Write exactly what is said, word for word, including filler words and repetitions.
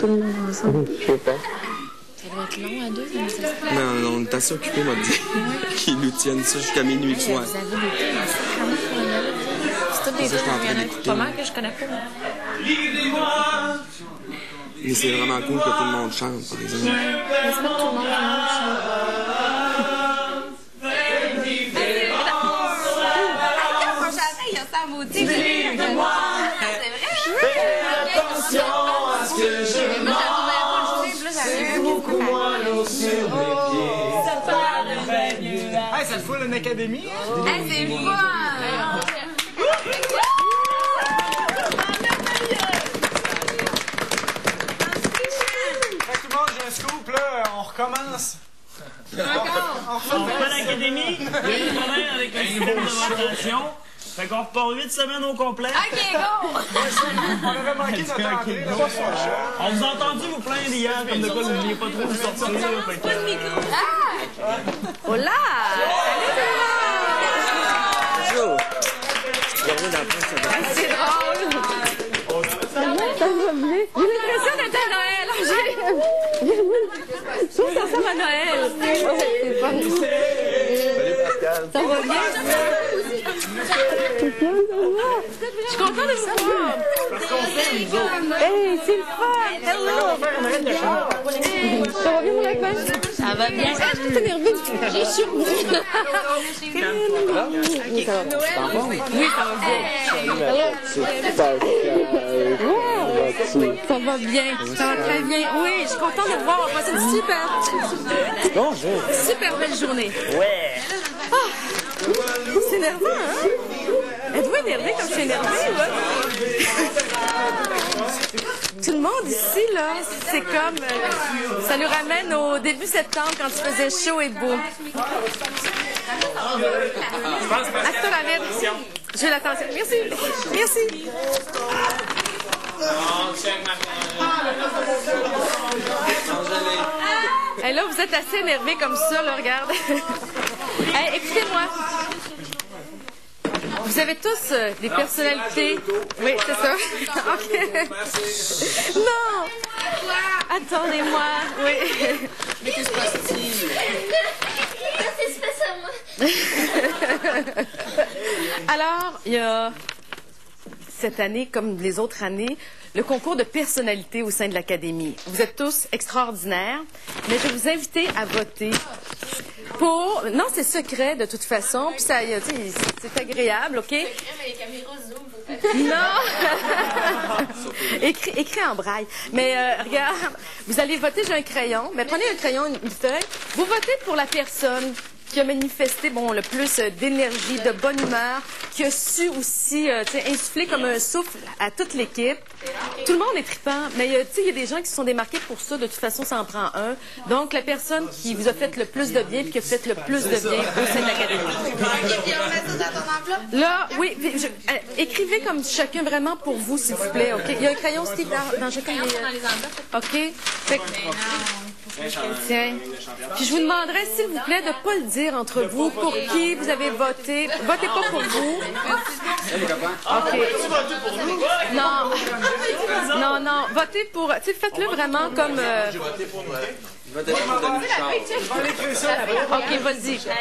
tout le monde ensemble? Je sais pas. Ça doit être long à deux, comme ça. Mais on, on est assez occupés, m'a dit. Qu'ils nous tiennent ça jusqu'à minuit le soir. Vous avez des tunes, c'est vraiment formidable. C'est toutes des Ça, je suis en train tunes, il y en a d'écouter. pas mal que je connais pas. Mais c'est vraiment cool que tout le monde chante, par exemple. Mais c'est pas tout le monde qui chante. Attention à ce que je mange. C'est beaucoup moins lourd sur mes pieds. Ça parle mieux. Hey, ça te fout une académie? Hey, c'est fun! Tout le monde, j'ai un scoop, là, on recommence. Encore? On fait l'académie, il y a eu des problèmes avec le système de rotation. Fait qu'on repart huit semaines au complet. Ok, go! On avait manqué notre entrée, là. On vous a entendu vous plaindre hier, comme de quoi vous ne vouliez pas trop vous sortir. Fait que, Pas de micro. Ah! Hola! Bonjour! Je reviens dans le fond, ça va. C'est drôle! Ça va, ça va bien. J'ai l'impression d'être à Noël. J'ai- Je trouve que ça ressemble à Noël. Ouais, c'est fun. Salut Pascal. Ça va bien? Je suis contente de vous voir. Hey, c'est le fun! Hello! Ça va bien, mon lapin? Ça va bien. Ah, je suis nerveuse. J'ai chaud. Oui, ça va. Oui, ça va bien. Ça va bien. Ça va très bien. Oui, je suis contente de vous voir. On va passer une super, Bonjour. super belle journée. Ouais. Ah, c'est nerveux, hein? Êtes-vous énervé comme je suis énervée, là? Tout le monde ici, là, c'est comme... euh, ça nous ramène au début septembre quand il faisait chaud et beau. Acteur à l'aide. J'ai l'attention. Merci. Merci. Et là, vous êtes assez énervé comme ça, là, regarde. Hey, écoutez-moi. Vous avez tous euh, des personnalités. Oui, c'est ça. OK. Non! Attendez-moi. Oui. Mais que je passe c'est spécialement. Alors, il y a cette année, comme les autres années, le concours de personnalité au sein de l'Académie. Vous êtes tous extraordinaires, mais je vais vous inviter à voter pour... Non, c'est secret de toute façon, puis ça, tu sais, c'est agréable, OK? Mais les caméras zoom, faut pas. Non! écrit, écrit en braille. Mais euh, regarde, vous allez voter, j'ai un crayon. Mais prenez un crayon, une, une feuille. Vous votez pour la personne qui a manifesté bon, le plus euh, d'énergie, de bonne humeur, qui a su aussi euh, tu sais, insuffler comme un souffle à toute l'équipe. Tout le monde est trippant, mais euh, tu sais, il y a des gens qui se sont démarqués pour ça. De toute façon, ça en prend un. Donc, la personne qui vous a fait le plus de bien et qui a fait le plus de bien au sein de l'Académie. Ok, puis on met ça dans ton enveloppe. Là, oui, puis je- euh, écrivez comme chacun vraiment pour vous, s'il vous plaît, OK? Il y a un crayon, Steve, dans, dans chacun des... Dans les enveloppes. OK? Fait que- Tiens. Puis je vous demanderais, s'il vous plaît, de ne pas le dire entre vous pour qui vous avez voté. Votez pas pour vous. OK. Non. Non, non. Votez pour... Tu sais, faites-le vraiment comme... euh, Je vais voter pour Denis Charles. OK, vas-y.